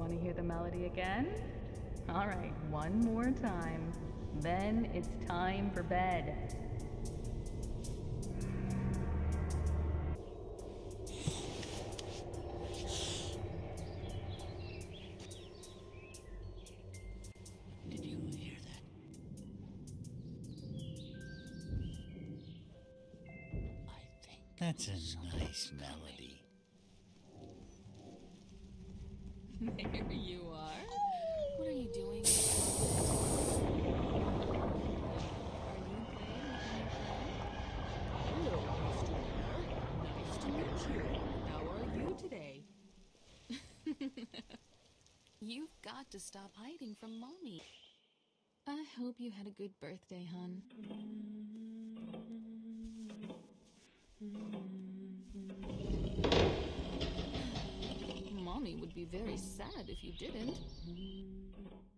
Want to hear the melody again? All right, one more time. Then it's time for bed. Did you hear that? I think that's a nice melody. There you are. What are you doing? Are you playing with a new friend? Hello, Stuka. Nice to meet you. How are you today? You've got to stop hiding from Mommy. I hope you had a good birthday, hun. Mommy would be very sad if you didn't.